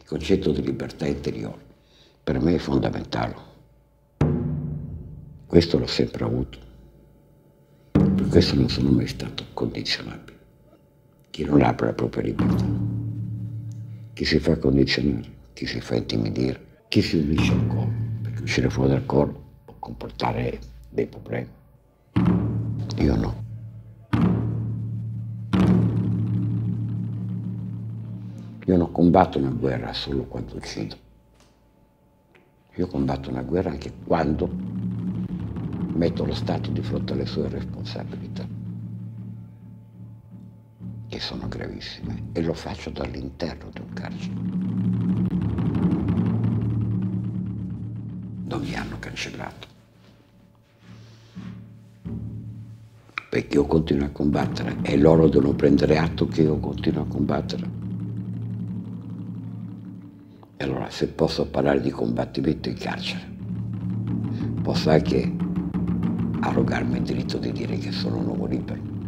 concetto di libertà interiore per me è fondamentale. Questo l'ho sempre avuto. Per questo non sono mai stato condizionabile. Chi non apre la propria libertà, chi si fa condizionare, chi si fa intimidire, chi si unisce al coro, perché uscire fuori dal coro può comportare dei problemi. Io no. Io non combatto una guerra solo quando uccido. Io combatto una guerra anche quando metto lo Stato di fronte alle sue responsabilità, che sono gravissime, e lo faccio dall'interno di un carcere. Non mi hanno cancellato, perché io continuo a combattere e loro devono prendere atto che io continuo a combattere. E allora, se posso parlare di combattimento in carcere, posso anche arrogarmi il diritto di dire che sono un uomo libero.